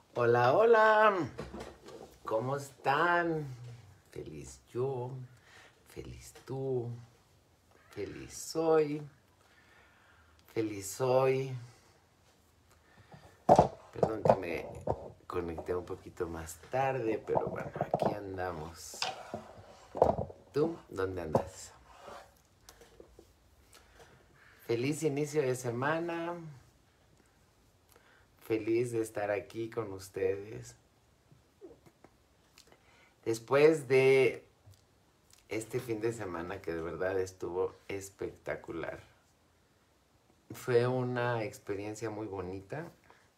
Hola, hola. ¿Cómo están? Feliz yo, feliz tú, feliz soy, feliz hoy. Perdón que me conecté un poquito más tarde, pero bueno, aquí andamos. ¿Tú dónde andas? Feliz inicio de semana. Feliz de estar aquí con ustedes. Después de este fin de semana que de verdad estuvo espectacular. Fue una experiencia muy bonita.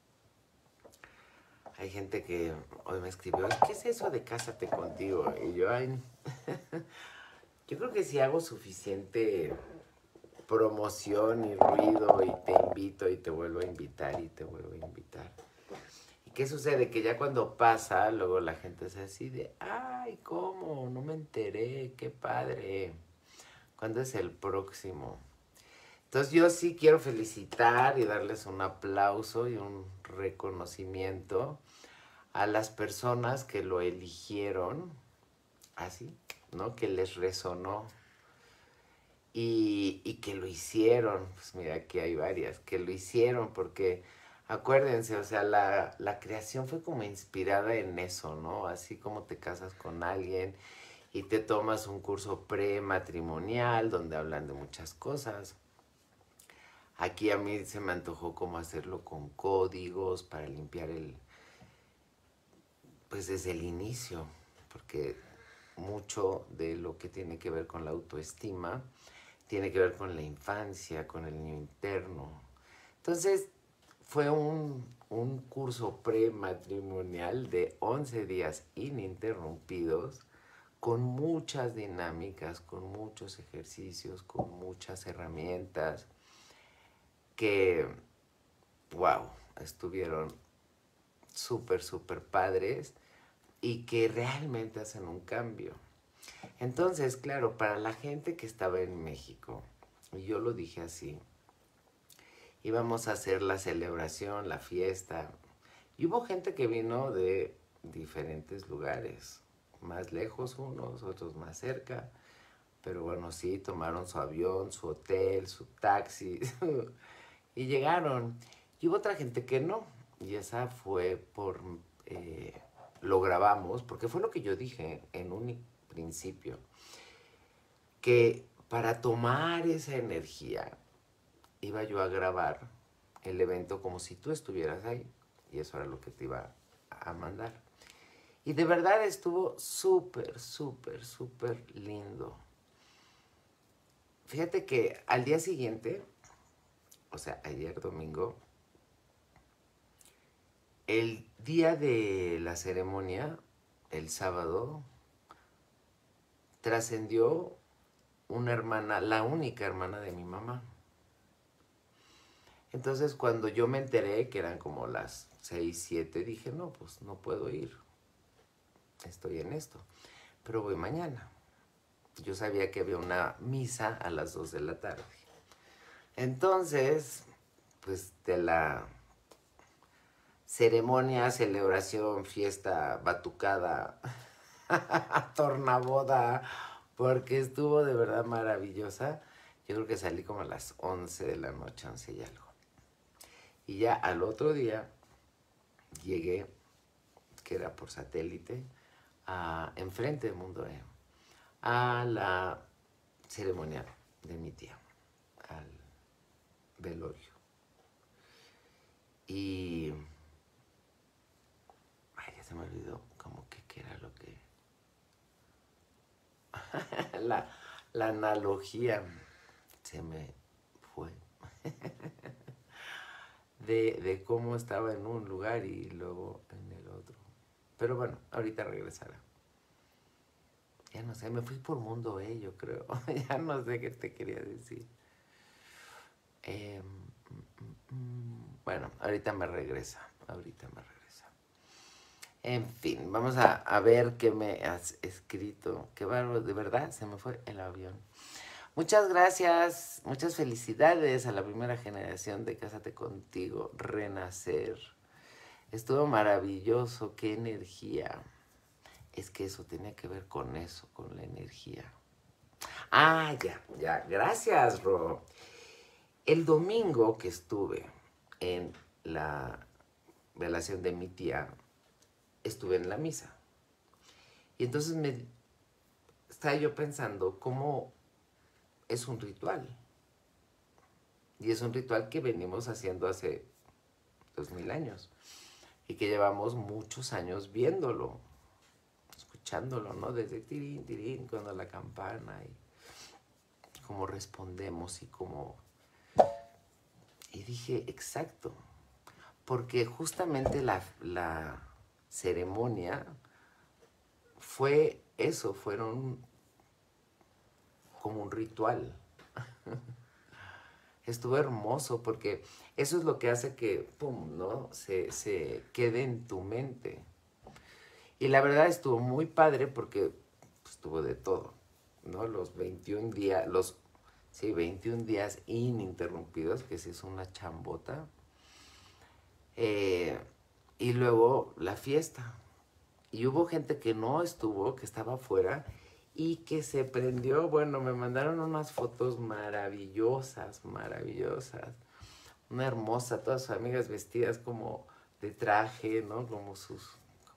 Hay gente que hoy me escribió, ¿qué es eso de cásate contigo? Y yo, ay, yo creo que si hago suficiente promoción y ruido y te invito y te vuelvo a invitar y te vuelvo a invitar. ¿Y qué sucede? Que ya cuando pasa, luego la gente es así de, ay, ¿cómo? No me enteré, qué padre. ¿Cuándo es el próximo? Entonces yo sí quiero felicitar y darles un aplauso y un reconocimiento a las personas que lo eligieron, así, ¿no? Que les resonó y que lo hicieron. Pues mira, aquí hay varias, que lo hicieron porque acuérdense, o sea, la creación fue como inspirada en eso, ¿no? Así como te casas con alguien y te tomas un curso prematrimonial donde hablan de muchas cosas. Aquí a mí se me antojó como hacerlo con códigos para limpiar pues desde el inicio, porque mucho de lo que tiene que ver con la autoestima tiene que ver con la infancia, con el niño interno. Entonces, fue un curso prematrimonial de 11 días ininterrumpidos, con muchas dinámicas, con muchos ejercicios, con muchas herramientas que, wow, estuvieron súper, súper padres y que realmente hacen un cambio. Entonces, claro, para la gente que estaba en México, y yo lo dije así, íbamos a hacer la celebración, la fiesta, y hubo gente que vino de diferentes lugares, más lejos unos, otros más cerca, pero bueno, sí, tomaron su avión, su hotel, su taxi, y llegaron. Y hubo otra gente que no, y esa fue por, eh, lo grabamos, porque fue lo que yo dije en un principio, que para tomar esa energía iba yo a grabar el evento como si tú estuvieras ahí. Y eso era lo que te iba a mandar. Y de verdad estuvo súper, súper, súper lindo. Fíjate que al día siguiente, o sea, ayer domingo, el día de la ceremonia, el sábado, trascendió una hermana, la única hermana de mi mamá. Entonces cuando yo me enteré que eran como las 6, 7, dije, no, pues no puedo ir, estoy en esto, pero voy mañana. Yo sabía que había una misa a las 2 de la tarde. Entonces, pues de la ceremonia, celebración, fiesta, batucada, tornaboda, porque estuvo de verdad maravillosa. Yo creo que salí como a las 11 de la noche, 11 y algo. Y ya al otro día llegué, que era por satélite, enfrente de Mundo E, a la ceremonia de mi tía, al velorio. Y ay, ya se me olvidó como que qué era lo que... la, la analogía se me fue de cómo estaba en un lugar y luego en el otro. Pero bueno, ahorita regresará. Ya no sé, me fui por Mundo yo creo. Ya no sé qué te quería decir. Bueno, ahorita me regresa. Ahorita me regresa. En fin, vamos a ver qué me has escrito. Qué bárbaro, de verdad, se me fue el avión. Muchas gracias, muchas felicidades a la primera generación de Cásate Contigo, Renacer. Estuvo maravilloso, qué energía. Es que eso tenía que ver con eso, con la energía. Ah, ya, gracias, Ro. El domingo que estuve en la velación de mi tía, estuve en la misa. Y entonces estaba yo pensando cómo es un ritual. Y es un ritual que venimos haciendo hace 2000 años. Y que llevamos muchos años viéndolo, escuchándolo, ¿no? Desde tirín, tirín, cuando la campana y cómo respondemos y cómo... Y dije, exacto, porque justamente la ceremonia fue eso, fueron como un ritual. Estuvo hermoso porque eso es lo que hace que, pum, ¿no? Se quede en tu mente. Y la verdad estuvo muy padre porque pues, estuvo de todo, ¿no? Los 21 días, sí, 21 días ininterrumpidos, que sí es una chambota. Y luego la fiesta. Y hubo gente que no estuvo, que estaba afuera y que se prendió. Bueno, me mandaron unas fotos maravillosas, maravillosas. Una hermosa, todas sus amigas vestidas como de traje, ¿no? Como sus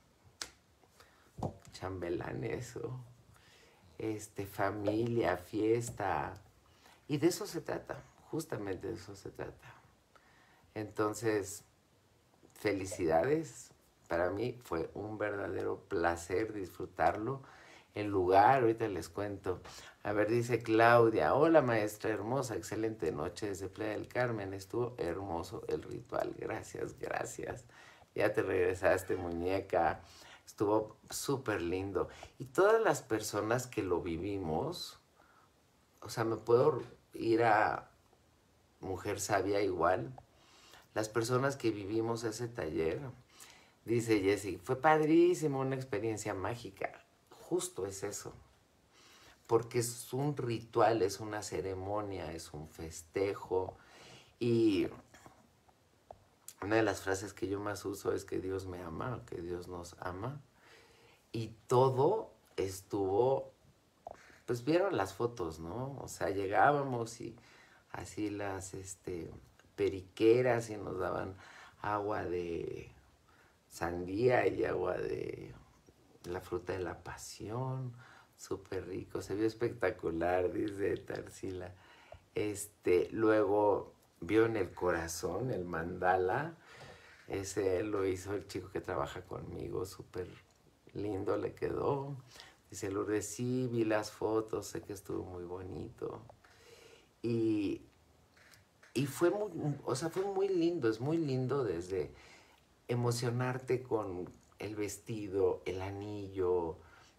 chambelanes o familia, fiesta. Y de eso se trata, justamente de eso se trata. Entonces, felicidades. Para mí fue un verdadero placer disfrutarlo. El lugar, ahorita les cuento. A ver, dice Claudia, hola maestra hermosa, excelente noche desde Playa del Carmen. Estuvo hermoso el ritual. Gracias, gracias. Ya te regresaste, muñeca. Estuvo súper lindo. Y todas las personas que lo vivimos, o sea, me puedo ir a Mujer Sabia igual. Las personas que vivimos ese taller, dice Jessie, fue padrísimo, una experiencia mágica. Justo es eso. Porque es un ritual, es una ceremonia, es un festejo. Y una de las frases que yo más uso es que Dios me ama, que Dios nos ama. Y todo estuvo, pues vieron las fotos, ¿no? O sea, llegábamos y así las periqueras y nos daban agua de sandía y agua de la fruta de la pasión, súper rico, se vio espectacular, dice Tarsila. Luego vio en el corazón el mandala, ese lo hizo el chico que trabaja conmigo, súper lindo le quedó. Dice Lourdes, sí, vi las fotos, sé que estuvo muy bonito. Y fue muy, o sea, fue muy lindo, es muy lindo desde emocionarte con el vestido, el anillo,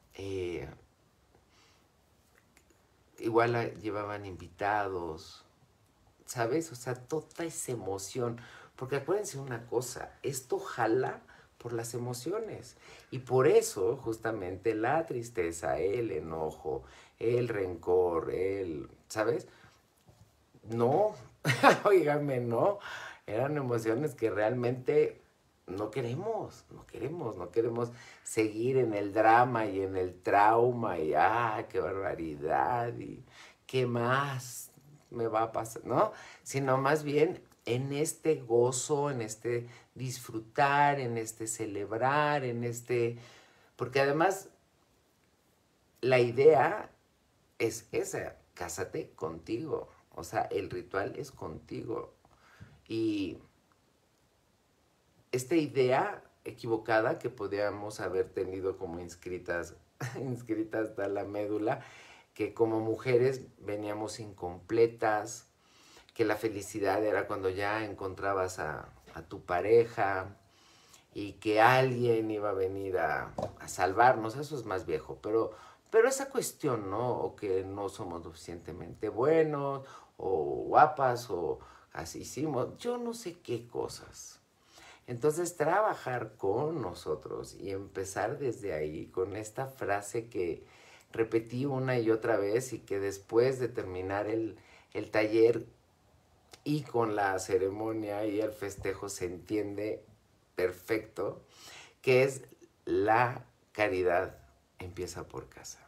igual llevaban invitados, ¿sabes? O sea, toda esa emoción. Porque acuérdense una cosa, esto jala por las emociones. Y por eso, justamente, la tristeza, el enojo, el rencor, ¿sabes? No, oígame, no. Eran emociones que realmente no queremos, no queremos seguir en el drama y en el trauma y qué barbaridad y qué más me va a pasar, ¿no? Sino más bien en este gozo, en este disfrutar, en este celebrar, porque además la idea es esa, cásate contigo, o sea, el ritual es contigo y esta idea equivocada que podíamos haber tenido como inscritas hasta la médula, que como mujeres veníamos incompletas, que la felicidad era cuando ya encontrabas a tu pareja y que alguien iba a venir a salvarnos, eso es más viejo, pero esa cuestión, ¿no? O que no somos lo suficientemente buenos, o guapas, o así hicimos, yo no sé qué cosas. Entonces, trabajar con nosotros y empezar desde ahí con esta frase que repetí una y otra vez y que después de terminar el taller y con la ceremonia y el festejo se entiende perfecto, que es la caridad empieza por casa.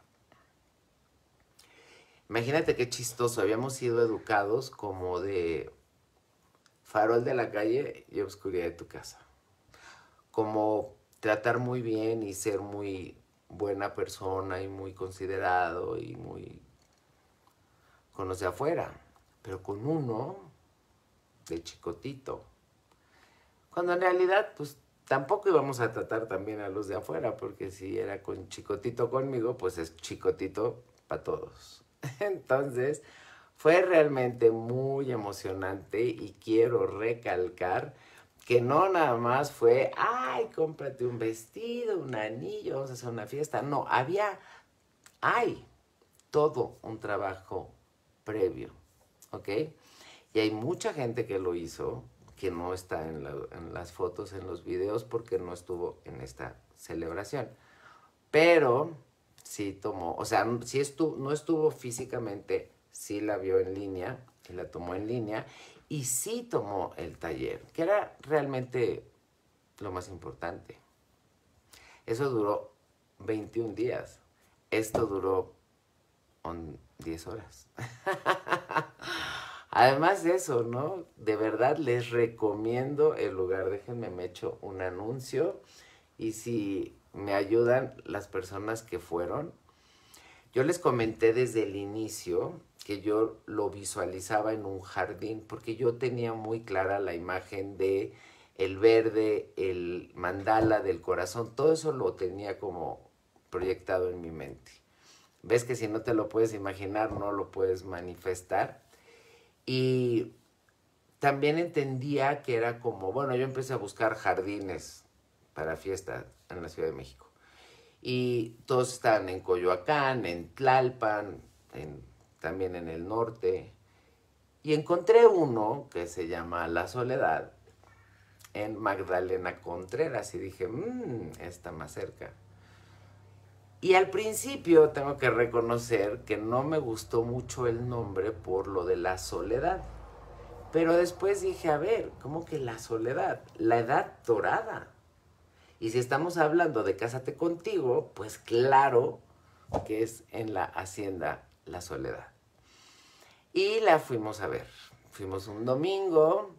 Imagínate qué chistoso, habíamos sido educados como de farol de la calle y obscuridad de tu casa. Como tratar muy bien y ser muy buena persona y muy considerado y muy con los de afuera, pero con uno de chicotito. Cuando en realidad, pues tampoco íbamos a tratar también a los de afuera, porque si era con chicotito conmigo, pues es chicotito para todos. Entonces, fue realmente muy emocionante y quiero recalcar que no nada más fue, ay, cómprate un vestido, un anillo, vamos a hacer una fiesta. No, hay todo un trabajo previo, ¿ok? Y hay mucha gente que lo hizo, que no está en las fotos, en los videos, porque no estuvo en esta celebración. Pero sí tomó, o sea, sí no estuvo físicamente, sí la vio en línea, y la tomó en línea, y sí tomó el taller, que era realmente lo más importante. Eso duró 21 días. Esto duró 10 horas. Además de eso, ¿no? De verdad les recomiendo el lugar. Déjenme me echo un anuncio. Y si me ayudan las personas que fueron, yo les comenté desde el inicio que yo lo visualizaba en un jardín, porque yo tenía muy clara la imagen de el verde, el mandala del corazón, todo eso lo tenía como proyectado en mi mente. Ves que si no te lo puedes imaginar, no lo puedes manifestar. Y también entendía que era como, bueno, yo empecé a buscar jardines para fiesta en la Ciudad de México. Y todos estaban en Coyoacán, en Tlalpan, también en el norte. Y encontré uno que se llama La Soledad en Magdalena Contreras. Y dije, está más cerca. Y al principio tengo que reconocer que no me gustó mucho el nombre por lo de la soledad. Pero después dije, a ver, ¿cómo que la soledad? La edad dorada. Y si estamos hablando de Cásate Contigo, pues claro que es en la Hacienda La Soledad. Y la fuimos a ver. Fuimos un domingo.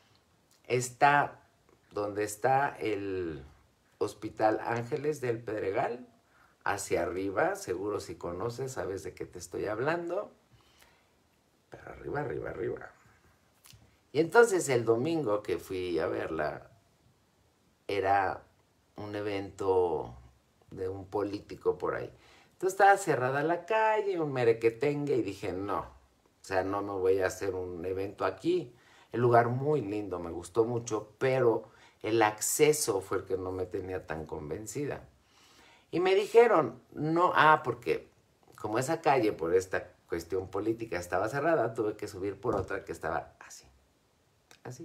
Está donde está el Hospital Ángeles del Pedregal, hacia arriba, seguro si conoces, sabes de qué te estoy hablando. Pero arriba, arriba, arriba. Y entonces el domingo que fui a verla, era un evento de un político por ahí. Entonces estaba cerrada la calle, un merequetengue, y dije, no, o sea, no me voy a hacer un evento aquí. El lugar muy lindo, me gustó mucho, pero el acceso fue el que no me tenía tan convencida. Y me dijeron, no, porque como esa calle por esta cuestión política estaba cerrada, tuve que subir por otra que estaba así, así.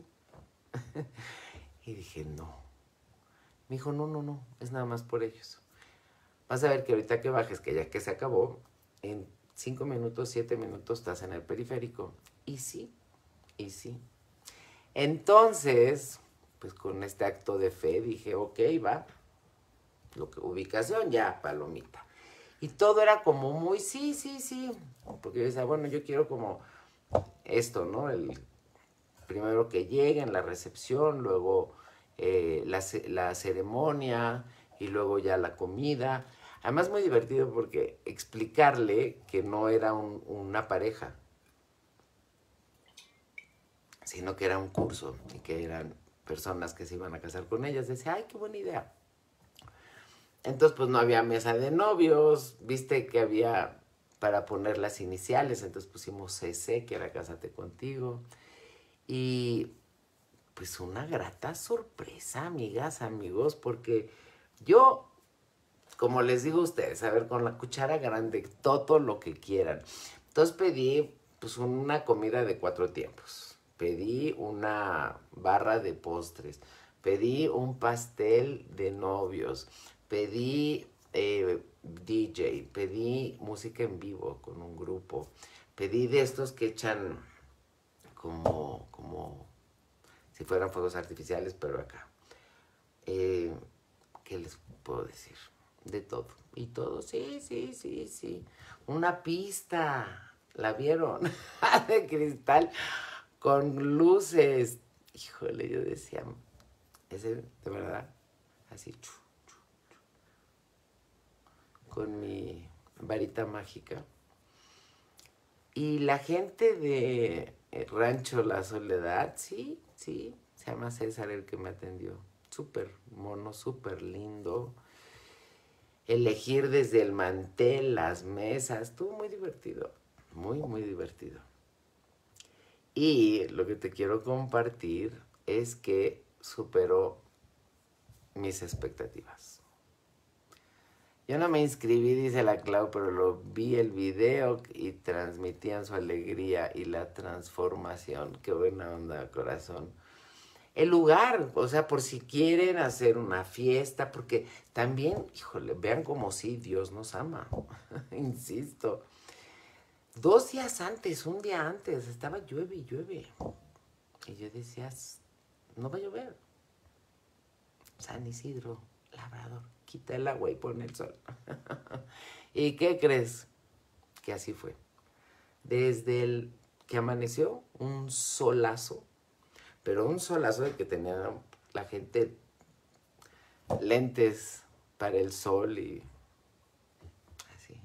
Y dije, no. Me dijo, no, no, no, es nada más por ellos. Vas a ver que ahorita que bajes, que ya que se acabó, en 5 minutos, 7 minutos estás en el periférico. Y sí, y sí. Entonces, pues con este acto de fe dije, ok, va. Ubicación, ya, palomita. Y todo era como muy, sí, sí, sí. Porque yo decía, bueno, yo quiero como esto, ¿no? El primero que lleguen, la recepción, luego la ceremonia y luego ya la comida. Además muy divertido porque explicarle que no era una pareja, sino que era un curso y que eran personas que se iban a casar con ellas. Decía, ay, qué buena idea. Entonces pues no había mesa de novios, viste que había para poner las iniciales, entonces pusimos CC, que era Cásate Contigo. Y pues una grata sorpresa, amigas, amigos, porque yo, como les digo a ustedes, a ver, con la cuchara grande, todo lo que quieran. Entonces pedí pues una comida de 4 tiempos, pedí una barra de postres, pedí un pastel de novios, pedí DJ, pedí música en vivo con un grupo, pedí de estos que echan como si fueran fuegos artificiales, pero acá. puedo decir? De todo. Y todo, sí, sí, sí, sí. Una pista, ¿la vieron? De cristal, con luces. Híjole, yo decía, ese, de verdad, así, con mi varita mágica. Y la gente de Rancho La Soledad, sí, sí, se llama César el que me atendió. Súper mono, súper lindo. Elegir desde el mantel, las mesas, estuvo muy divertido, muy, muy divertido. Y lo que te quiero compartir es que superó mis expectativas. Yo no me inscribí, dice la Clau, pero lo vi el video y transmitían su alegría y la transformación. Qué buena onda, corazón. El lugar, o sea, por si quieren hacer una fiesta, porque también, híjole, vean como sí, Dios nos ama, insisto. 2 días antes, un día antes, estaba llueve y llueve. Y yo decía, no va a llover. San Isidro, Labrador, quita el agua y pone el sol. ¿Y qué crees? Que así fue. Desde el que amaneció, un solazo, pero un solazo de que tenía la gente lentes para el sol y así.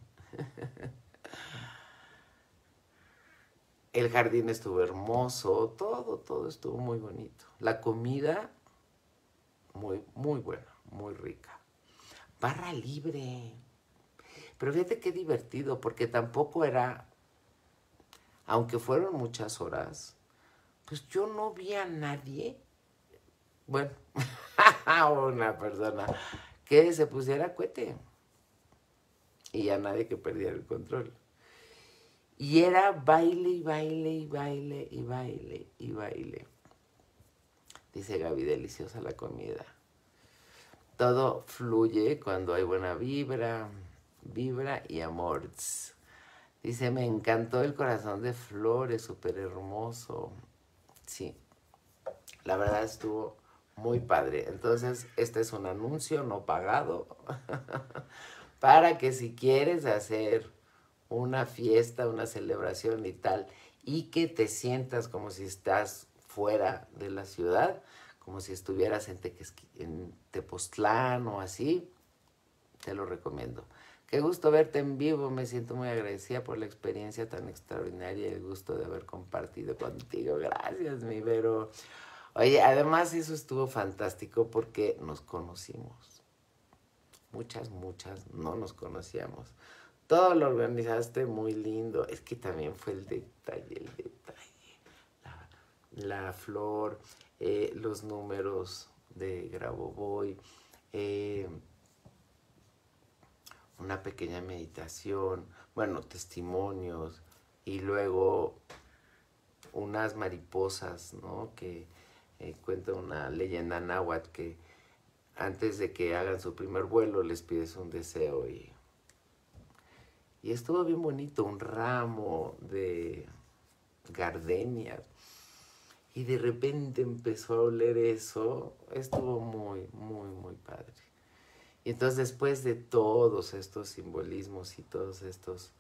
El jardín estuvo hermoso, todo estuvo muy bonito. La comida, muy, muy buena, muy rica. Barra libre. Pero fíjate qué divertido, porque tampoco era, aunque fueron muchas horas, pues yo no vi a nadie, bueno, una persona que se pusiera cohete y a nadie que perdiera el control. Y era baile y baile y baile y baile y baile. Dice Gaby, deliciosa la comida. Todo fluye cuando hay buena vibra, vibra y amor. Dice, me encantó el corazón de flores, súper hermoso. Sí, la verdad estuvo muy padre. Entonces, este es un anuncio no pagado para que si quieres hacer una fiesta, una celebración y tal, y que te sientas como si estás fuera de la ciudad, como si estuvieras en Tepoztlán o así, te lo recomiendo. Qué gusto verte en vivo, me siento muy agradecida por la experiencia tan extraordinaria y el gusto de haber compartido contigo. Gracias, mi Vero. Oye, además eso estuvo fantástico porque nos conocimos. Muchas no nos conocíamos. Todo lo organizaste muy lindo. Es que también fue el detalle. La flor, los números de Grabovoi, una pequeña meditación, bueno, testimonios y luego unas mariposas, ¿no? Que cuenta una leyenda náhuatl que antes de que hagan su primer vuelo les pides un deseo y estuvo bien bonito, un ramo de gardenias. Y de repente empezó a oler eso, estuvo muy, muy, muy padre. Y entonces después de todos estos simbolismos y todos estos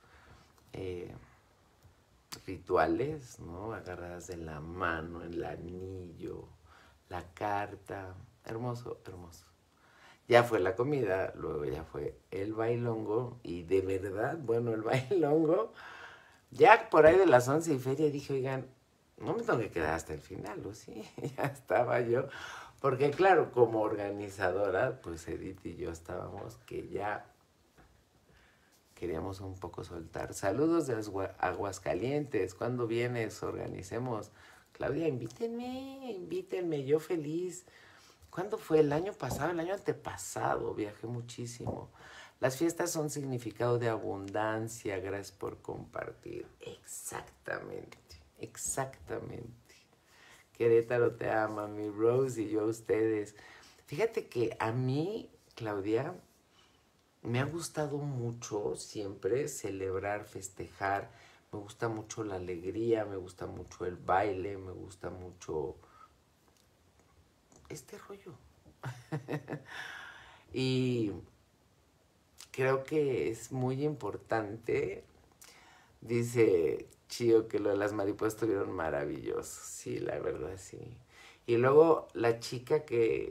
rituales, ¿no? Agarradas de la mano, el anillo, la carta, hermoso, hermoso. Ya fue la comida, luego ya fue el bailongo y de verdad, bueno, el bailongo, ya por ahí de las 11:30 dije, oigan, no me tengo que quedar hasta el final, ¿o sí? Ya estaba yo, porque claro, como organizadora, pues Edith y yo estábamos que ya queríamos un poco soltar. Saludos de Aguascalientes, ¿cuándo vienes? Organicemos. Claudia, invítenme, yo feliz. ¿Cuándo fue? ¿El año pasado? El año antepasado viajé muchísimo. Las fiestas son significado de abundancia. Gracias por compartir. Exactamente, exactamente. Querétaro te ama, mi Rose y yo a ustedes. Fíjate que a mí, Claudia, me ha gustado mucho siempre celebrar, festejar. Me gusta mucho la alegría, me gusta mucho el baile, me gusta mucho este rollo. Y creo que es muy importante, dice Chío, que lo de las mariposas estuvieron maravillosos. Sí, la verdad, sí. Y luego la chica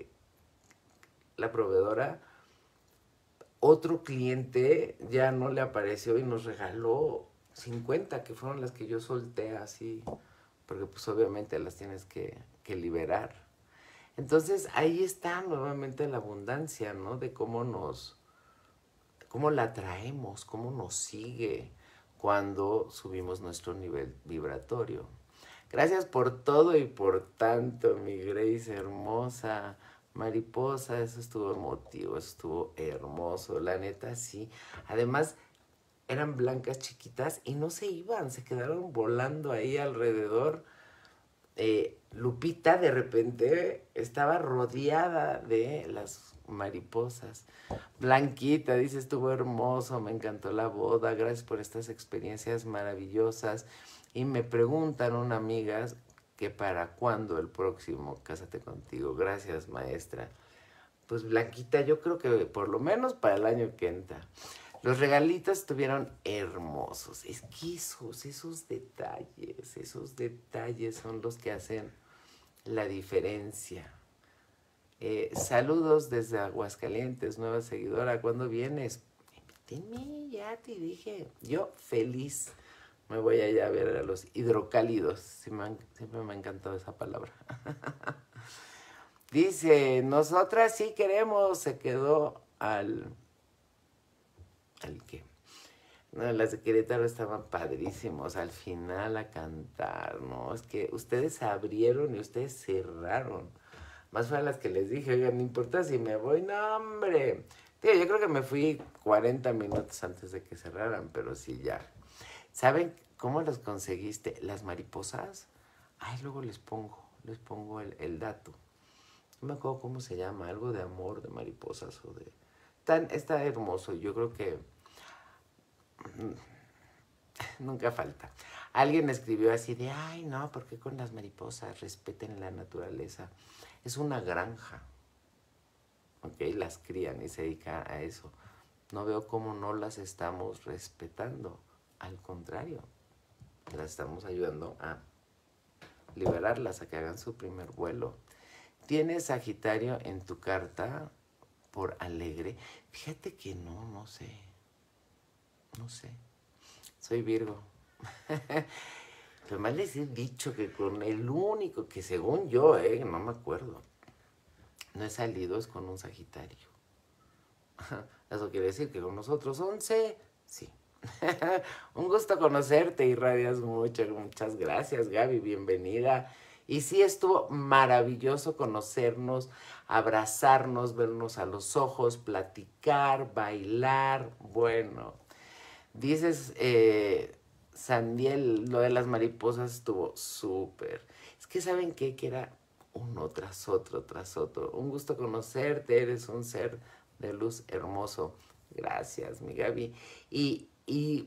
la proveedora, otro cliente ya no le apareció y nos regaló 50, que fueron las que yo solté así, porque pues obviamente las tienes que liberar. Entonces ahí está nuevamente la abundancia, ¿no? De cómo la traemos, cómo nos sigue cuando subimos nuestro nivel vibratorio. Gracias por todo y por tanto, mi Grace hermosa. Mariposa, eso estuvo emotivo, eso estuvo hermoso, la neta, sí. Además, eran blancas chiquitas y no se iban, se quedaron volando ahí alrededor. Lupita de repente estaba rodeada de las mariposas. Blanquita dice, estuvo hermoso, me encantó la boda, gracias por estas experiencias maravillosas. Y me preguntan unas amigas que para cuándo el próximo Cásate Contigo. Gracias, maestra. Pues Blanquita, yo creo que por lo menos para el año que entra. Los regalitos estuvieron hermosos. Es que esos detalles son los que hacen la diferencia. Saludos desde Aguascalientes, nueva seguidora. ¿Cuándo vienes? Invítenme, ya te dije. Yo feliz me voy allá a ver a los hidrocálidos. Siempre me ha encantado esa palabra. Dice, nosotras sí queremos. Se quedó ¿al qué? No, las de Querétaro estaban padrísimos al final a cantar, ¿no? Es que ustedes abrieron y ustedes cerraron. Más fue a las que les dije, oigan, no importa si me voy, no, hombre. Tío, yo creo que me fui 40 minutos antes de que cerraran, pero sí, ya. ¿Saben cómo los conseguiste? Las mariposas. Ay, luego les pongo el dato. No me acuerdo cómo se llama, algo de amor de mariposas o de... Está hermoso, yo creo que nunca falta. Alguien escribió así de, ay, no, ¿por qué con las mariposas? Respeten la naturaleza. Es una granja, ¿ok? Las crían y se dedican a eso. No veo cómo no las estamos respetando. Al contrario, las estamos ayudando a liberarlas, a que hagan su primer vuelo. ¿Tienes Sagitario en tu carta por alegre? Fíjate que no sé. No sé. Soy Virgo. Pero más les he dicho que con el único que según yo, no me acuerdo, no he salido es con un Sagitario. Eso quiere decir que con nosotros 11, sí. Un gusto conocerte, irradias mucho. Muchas gracias, Gaby, bienvenida. Y sí, estuvo maravilloso conocernos, abrazarnos, vernos a los ojos, platicar, bailar. Bueno, dices, Sandiel, lo de las mariposas estuvo súper. Es que ¿saben qué? Que era uno tras otro, tras otro. Un gusto conocerte, eres un ser de luz hermoso. Gracias, mi Gaby. Y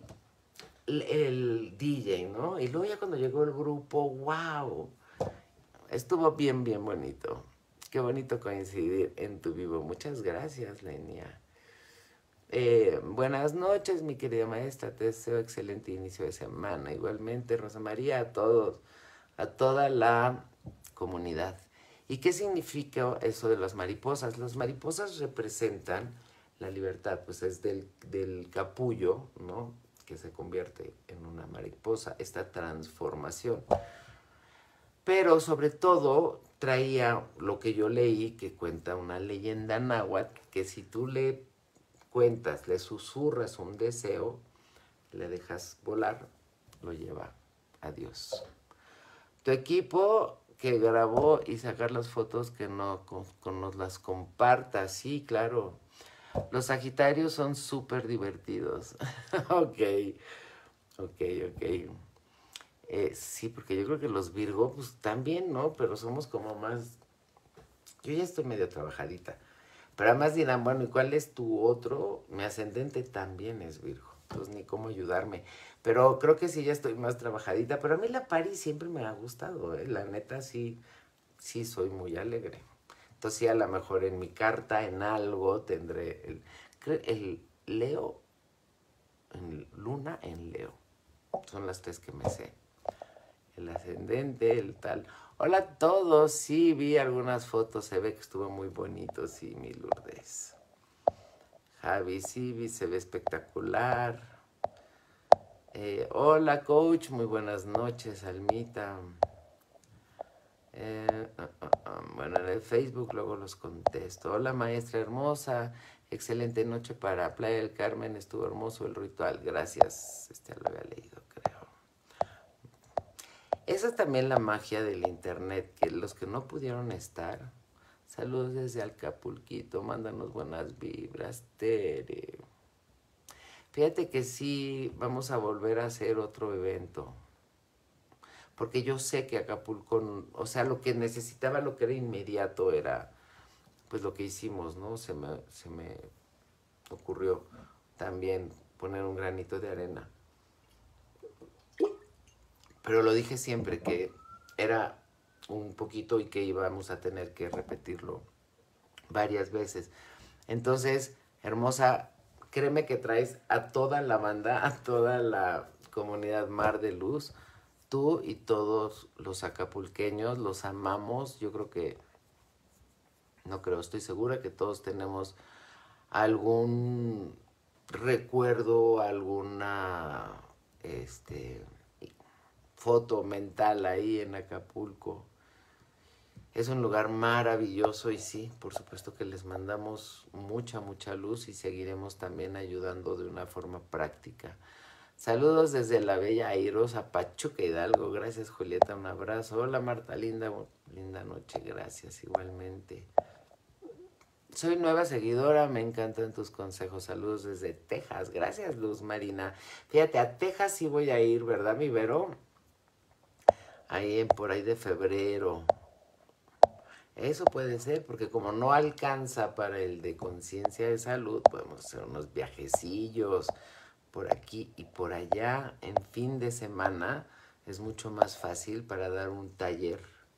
el DJ, ¿no? Y luego ya cuando llegó el grupo, wow, estuvo bien, bien bonito. Qué bonito coincidir en tu vivo. Muchas gracias, Lenia. Buenas noches, mi querida maestra. Te deseo excelente inicio de semana. Igualmente, Rosa María, a todos, a toda la comunidad. ¿Y qué significa eso de las mariposas? Las mariposas representan la libertad, pues es del capullo, ¿no? Que se convierte en una mariposa, esta transformación. Pero sobre todo traía lo que yo leí, que cuenta una leyenda náhuatl, que si tú le cuentas, le susurras un deseo, le dejas volar, lo lleva a Dios. Tu equipo que grabó y sacar las fotos que nos las comparta, sí, claro. Los Sagitarios son súper divertidos. Ok. Sí, porque yo creo que los Virgo, pues también, ¿no? Pero somos como más... Yo ya estoy medio trabajadita. Pero además dirán, bueno, ¿y cuál es tu otro? Mi ascendente también es Virgo. Entonces, ni cómo ayudarme. Pero creo que sí ya estoy más trabajadita. Pero a mí la Pari siempre me ha gustado, ¿eh? La neta, sí soy muy alegre. Entonces sí, a lo mejor en mi carta, en algo, tendré el Leo, en Luna en Leo. Son las 3 que me sé. El ascendente, el tal. Hola a todos, sí, vi algunas fotos, se ve que estuvo muy bonito, sí, mi Lourdes. Javi, sí, se ve espectacular. Hola, coach, muy buenas noches, Almita. Bueno, en el Facebook luego los contesto. Hola, maestra hermosa, excelente noche para Playa del Carmen, estuvo hermoso el ritual, gracias. Lo había leído, creo. Esa es también la magia del internet, que los que no pudieron estar, saludos desde Acapulquito, mándanos buenas vibras, Tere. Fíjate que sí, vamos a volver a hacer otro evento, porque yo sé que Acapulco, o sea, lo que necesitaba, lo que era inmediato era, pues lo que hicimos, ¿no? Se me ocurrió también poner un granito de arena. Pero lo dije siempre, que era un poquito y que íbamos a tener que repetirlo varias veces. Entonces, hermosa, créeme que traes a toda la banda, a toda la comunidad Mar de Luz. Tú y todos los acapulqueños los amamos. Yo creo que, no creo, estoy segura que todos tenemos algún recuerdo, alguna foto mental ahí en Acapulco. Es un lugar maravilloso y sí, por supuesto que les mandamos mucha, mucha luz y seguiremos también ayudando de una forma práctica. Saludos desde la bella airosa Pachuca Hidalgo. Gracias, Julieta, un abrazo. Hola, Marta, linda noche, gracias igualmente. Soy nueva seguidora, me encantan tus consejos. Saludos desde Texas. Gracias, Luz Marina. Fíjate, a Texas sí voy a ir, ¿verdad, mi Vero? Ahí por ahí de febrero. Eso puede ser, porque como no alcanza para el de conciencia de salud, podemos hacer unos viajecillos por aquí y por allá en fin de semana. Es mucho más fácil para dar un taller.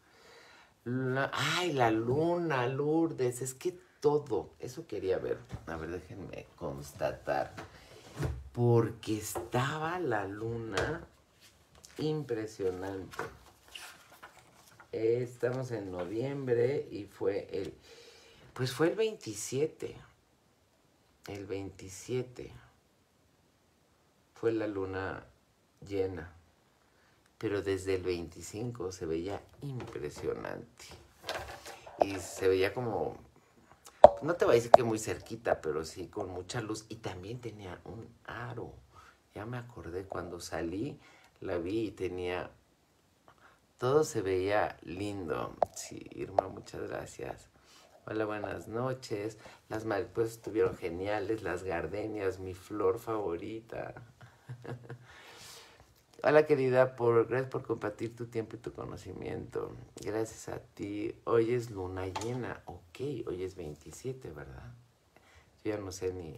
Ay, la luna, Lourdes, es que todo, eso quería ver. A ver, déjenme constatar. Porque estaba la luna impresionante. Estamos en noviembre y fue el 27. El 27 fue la luna llena. Pero desde el 25 se veía impresionante. Y se veía como, no te voy a decir que muy cerquita, pero sí con mucha luz. Y también tenía un aro. Ya me acordé cuando salí, la vi y tenía... Todo se veía lindo. Sí, Irma, muchas gracias. Hola, buenas noches. Las mariposas estuvieron geniales. Las gardenias, mi flor favorita. Hola, querida, gracias por compartir tu tiempo y tu conocimiento. Gracias a ti. Hoy es luna llena. Ok, hoy es 27, ¿verdad? Yo ya no sé ni...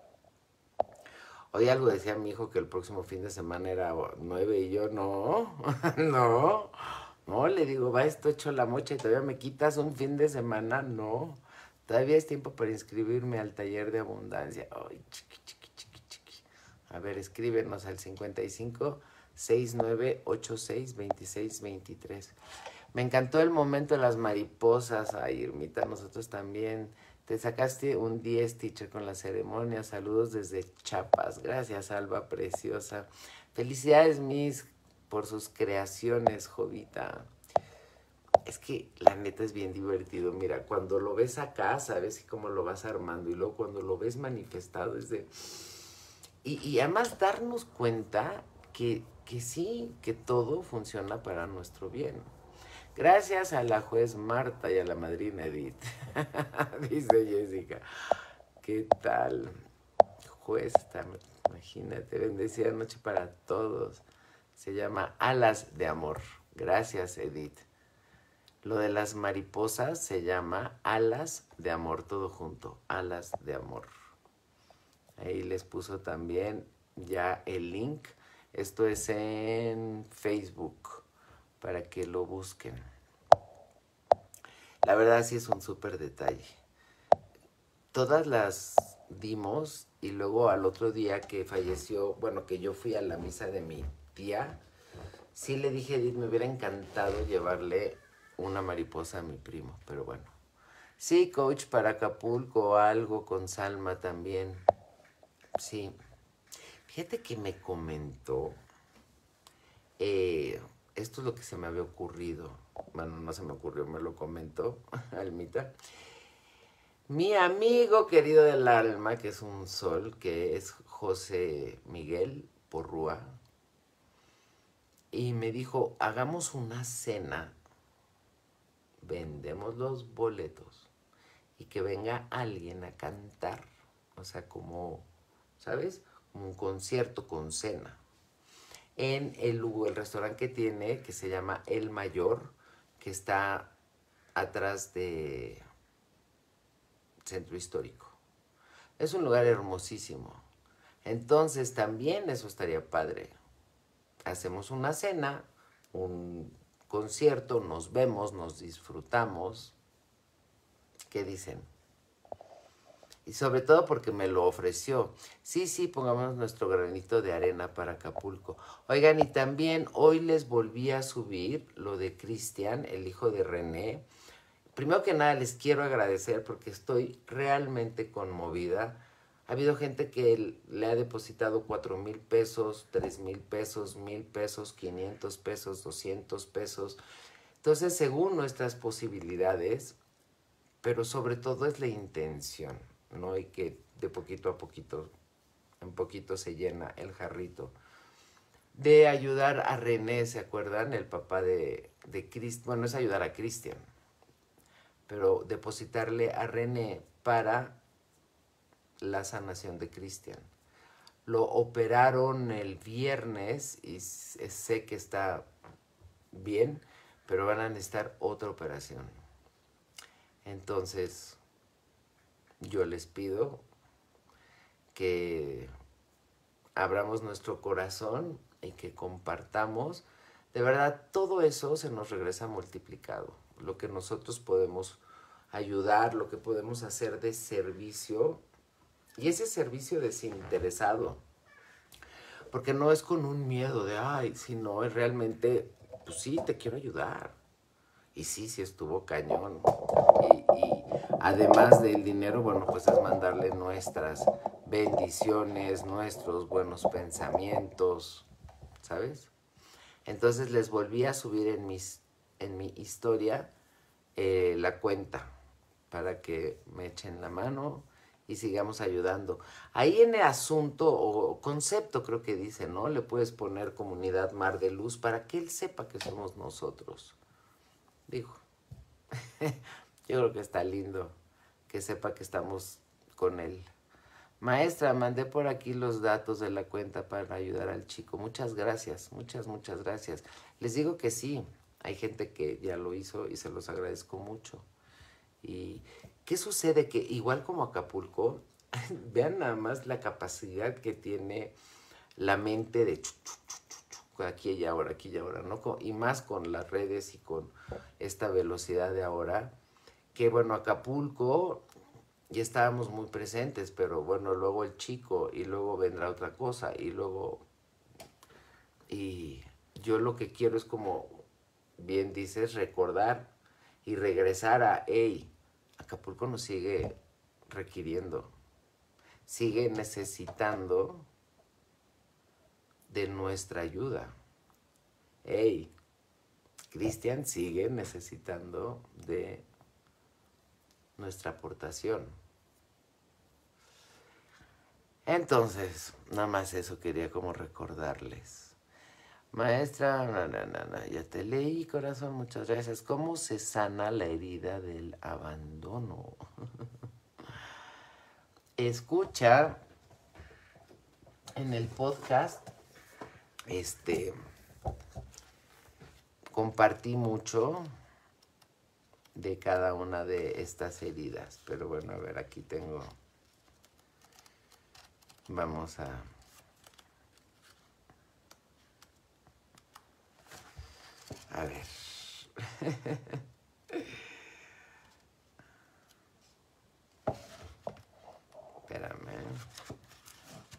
Hoy algo decía mi hijo que el próximo fin de semana era 9 y yo, no, no, le digo, va esto hecho la mocha y todavía me quitas un fin de semana, no. Todavía es tiempo para inscribirme al taller de abundancia. Ay, chiqui. A ver, escríbenos al 55 69 86 26 23. Me encantó el momento de las mariposas. Ay, Irmita, nosotros también. Te sacaste un 10, teacher, con la ceremonia. Saludos desde Chiapas. Gracias, Alba, preciosa. Felicidades, Miss, por sus creaciones, Jovita. Es que la neta es bien divertido. Mira, cuando lo ves acá, sabes cómo lo vas armando. Y luego cuando lo ves manifestado es de... Y además darnos cuenta que sí, que todo funciona para nuestro bien. Gracias a la juez Marta y a la madrina Edith. Dice Jessica. ¿Qué tal? Juez, imagínate, bendecida noche para todos. Se llama Alas de Amor. Gracias, Edith. Lo de las mariposas se llama Alas de Amor, todo junto. Alas de Amor. Ahí les puso también ya el link. Esto es en Facebook para que lo busquen. La verdad sí es un súper detalle. Todas las dimos y luego al otro día que falleció, bueno, que yo fui a la misa de mi tía, sí le dije a Edith, me hubiera encantado llevarle una mariposa a mi primo, pero bueno. Sí, coach, para Acapulco, algo con Salma también. Sí. Fíjate que me comentó, esto es lo que se me había ocurrido. Bueno, no se me ocurrió, me lo comentó Almita. Mi amigo querido del alma, que es un sol, que es José Miguel Porrúa, y me dijo, hagamos una cena, vendemos los boletos y que venga alguien a cantar. O sea, como, ¿sabes? Como un concierto con cena. En el restaurante que tiene, que se llama El Mayor, que está atrás de Centro Histórico. Es un lugar hermosísimo. Entonces también eso estaría padre. Hacemos una cena, un concierto, nos vemos, nos disfrutamos. ¿Qué dicen? Y sobre todo porque me lo ofreció. Sí, sí, pongamos nuestro granito de arena para Acapulco. Oigan, y también hoy les volví a subir lo de Cristian, el hijo de René. Primero que nada les quiero agradecer porque estoy realmente conmovida. Ha habido gente que le ha depositado 4,000 pesos, 3,000 pesos, 1,000 pesos, 500 pesos, 200 pesos. Entonces, según nuestras posibilidades, pero sobre todo es la intención, ¿no? Y que de poquito a poquito, en poquito se llena el jarrito. De ayudar a René, ¿se acuerdan? El papá de Cristian. Bueno, es ayudar a Cristian, pero depositarle a René para la sanación de Cristian. Lo operaron el viernes y sé que está bien, pero van a necesitar otra operación. Entonces, yo les pido que abramos nuestro corazón y que compartamos. De verdad, todo eso se nos regresa multiplicado. Lo que nosotros podemos ayudar, lo que podemos hacer de servicio, y ese servicio desinteresado, porque no es con un miedo de, ay, sino es realmente, pues sí, te quiero ayudar. Y sí, sí estuvo cañón. Y además del dinero, bueno, pues es mandarle nuestras bendiciones, nuestros buenos pensamientos, ¿sabes? Entonces les volví a subir en mi historia la cuenta para que me echen la mano y sigamos ayudando. Ahí en el asunto o concepto creo que dice, ¿no? Le puedes poner comunidad Mar de Luz para que él sepa que somos nosotros. Digo, yo creo que está lindo que sepa que estamos con él. Maestra, mandé por aquí los datos de la cuenta para ayudar al chico. Muchas gracias, muchas gracias. Les digo que sí, hay gente que ya lo hizo y se los agradezco mucho. ¿Y qué sucede? Que igual como Acapulco, vean nada más la capacidad que tiene la mente de aquí y ahora, ¿no? Y más con las redes y con esta velocidad de ahora, que bueno, Acapulco ya estábamos muy presentes, pero bueno, luego el chico y luego vendrá otra cosa y luego... Y yo lo que quiero es como bien dices, recordar y regresar a, hey, Acapulco nos sigue requiriendo, sigue necesitando de nuestra ayuda. Hey, Cristian sigue necesitando de nuestra aportación. Entonces, nada más eso quería como recordarles. Maestra, ya te leí, corazón, muchas gracias. ¿Cómo se sana la herida del abandono? Escucha en el podcast, compartí mucho de cada una de estas heridas. Pero bueno, a ver, aquí tengo. Vamos a... A ver.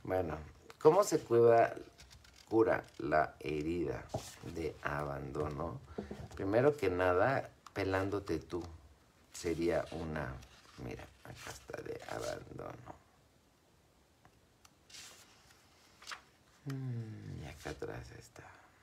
Bueno, ¿cómo se cura la herida de abandono? Primero que nada, pelándote tú. Sería una, mira, acá está de abandono. Y acá atrás está.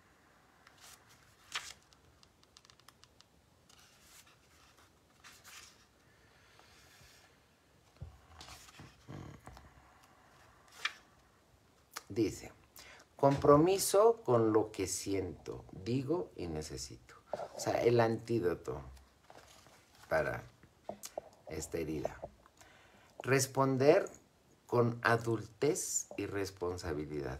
Dice, compromiso con lo que siento, digo y necesito. O sea, el antídoto para esta herida. Responder con adultez y responsabilidad.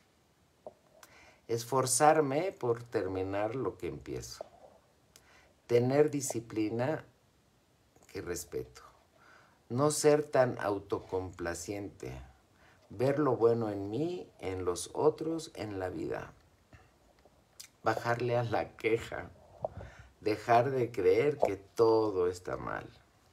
Esforzarme por terminar lo que empiezo. Tener disciplina que respeto. No ser tan autocomplaciente. Ver lo bueno en mí, en los otros, en la vida. Bajarle a la queja. Dejar de creer que todo está mal.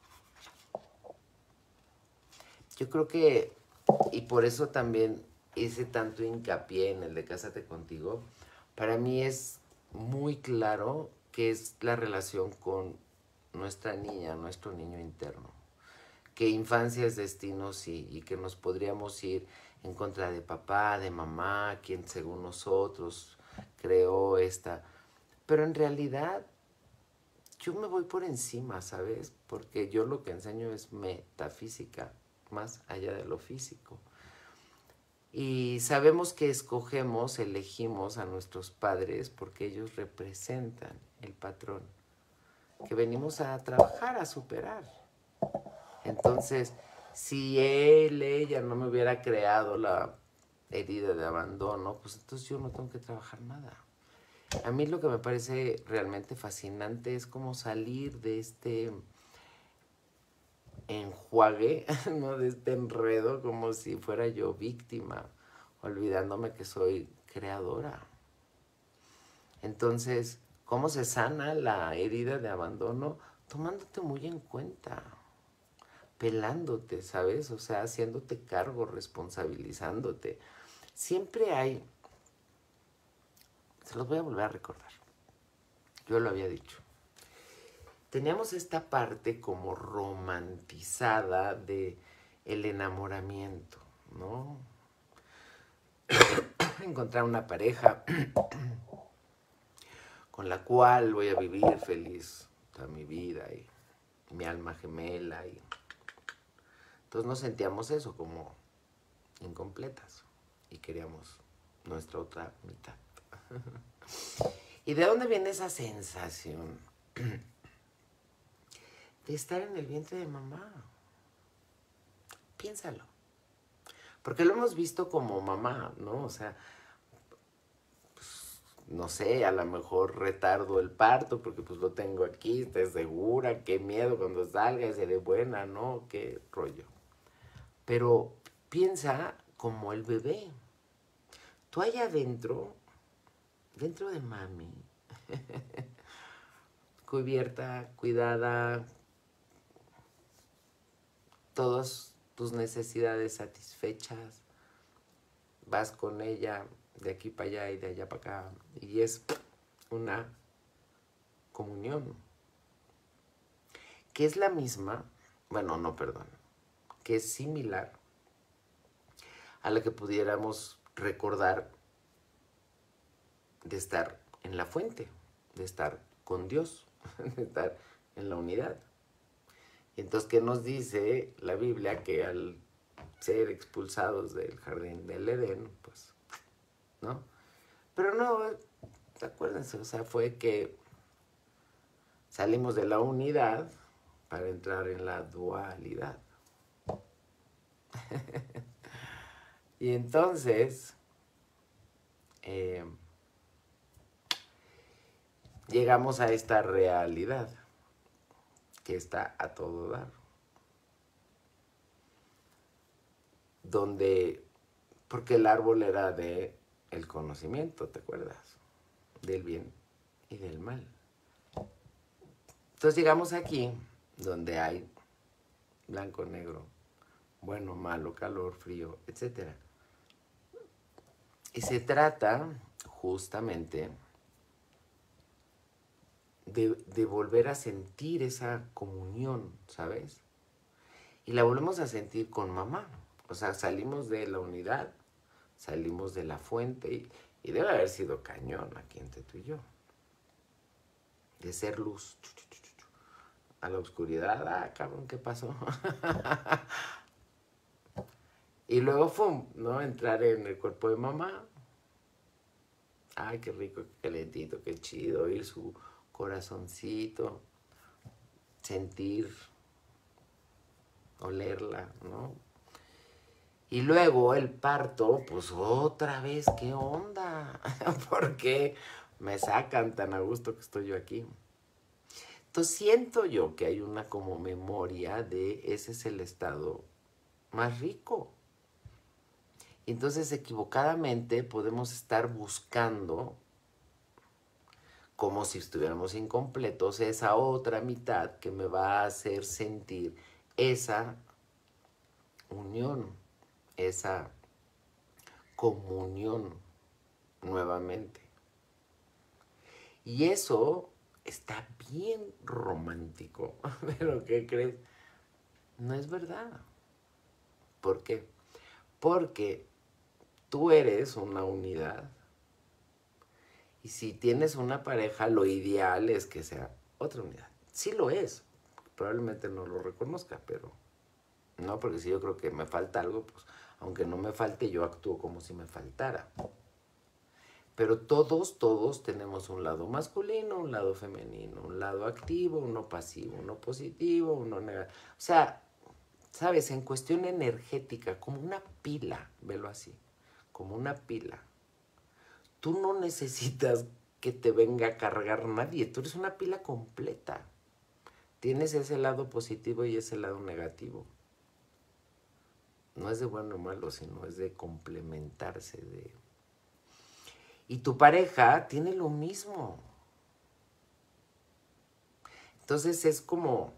Yo creo que, y por eso también hice tanto hincapié en el de Cásate Contigo, para mí es muy claro que es la relación con nuestra niña, nuestro niño interno. Que infancia es destino, sí, y que nos podríamos ir en contra de papá, de mamá, quien según nosotros creó esta. Pero en realidad yo me voy por encima, ¿sabes? Porque yo lo que enseño es metafísica, más allá de lo físico. Y sabemos que escogemos, elegimos a nuestros padres porque ellos representan el patrón que venimos a trabajar, a superar. Entonces, si él, ella no me hubiera creado la herida de abandono, pues entonces yo no tengo que trabajar nada. A mí lo que me parece realmente fascinante es cómo salir de este enjuague, ¿no? De este enredo, como si fuera yo víctima, olvidándome que soy creadora. Entonces, ¿cómo se sana la herida de abandono? Tomándote muy en cuenta, pelándote, ¿sabes? O sea, haciéndote cargo, responsabilizándote. Siempre hay, se los voy a volver a recordar, yo lo había dicho. Teníamos esta parte como romantizada de el enamoramiento, ¿no? Encontrar una pareja con la cual voy a vivir feliz toda mi vida y mi alma gemela. Y entonces nos sentíamos eso como incompletas y queríamos nuestra otra mitad. ¿Y de dónde viene esa sensación de estar en el vientre de mamá? Piénsalo. Porque lo hemos visto como mamá, ¿no? O sea, pues, no sé, a lo mejor retardo el parto porque pues lo tengo aquí, ¿estás segura? Qué miedo cuando salga y seré buena, ¿no? Qué rollo. Pero piensa como el bebé. Tú allá adentro, dentro de mami, cubierta, cuidada, todas tus necesidades satisfechas, vas con ella de aquí para allá y de allá para acá, y es una comunión, que es la misma, bueno, no, perdón, que es similar a la que pudiéramos recordar de estar en la fuente, de estar con Dios, de estar en la unidad. Y entonces, ¿qué nos dice la Biblia? Que al ser expulsados del jardín del Edén, pues, ¿no? Pero no, acuérdense, o sea, fue que salimos de la unidad para entrar en la dualidad. Y entonces, llegamos a esta realidad que está a todo dar. Donde, porque el árbol era de el conocimiento, ¿te acuerdas? Del bien y del mal. Entonces llegamos aquí, donde hay blanco, negro, bueno, malo, calor, frío, etc. Y se trata justamente de volver a sentir esa comunión, ¿sabes? Y la volvemos a sentir con mamá. O sea, salimos de la unidad, salimos de la fuente y debe haber sido cañón aquí entre tú y yo. De ser luz a la oscuridad, ah, cabrón, ¿qué pasó? Y luego, ¡fum!, ¿no? Entrar en el cuerpo de mamá. Ay, qué rico, qué calentito, qué chido, oír su corazoncito, sentir, olerla, ¿no? Y luego el parto, pues otra vez, ¿qué onda? ¿Por qué me sacan tan a gusto que estoy yo aquí? Entonces siento yo que hay una como memoria de ese es el estado más rico. Entonces equivocadamente podemos estar buscando, como si estuviéramos incompletos, esa otra mitad que me va a hacer sentir esa unión, esa comunión nuevamente. Y eso está bien romántico, pero ¿qué crees? No es verdad. ¿Por qué? Porque tú eres una unidad y si tienes una pareja, lo ideal es que sea otra unidad. Sí lo es, probablemente no lo reconozca, pero no, porque si yo creo que me falta algo, pues aunque no me falte, yo actúo como si me faltara. Pero todos tenemos un lado masculino, un lado femenino, un lado activo, uno pasivo, uno positivo, uno negativo. O sea, sabes, en cuestión energética, como una pila, velo así, como una pila. Tú no necesitas que te venga a cargar nadie, tú eres una pila completa. Tienes ese lado positivo y ese lado negativo. No es de bueno o malo, sino es de complementarse, de... Y tu pareja tiene lo mismo. Entonces es como,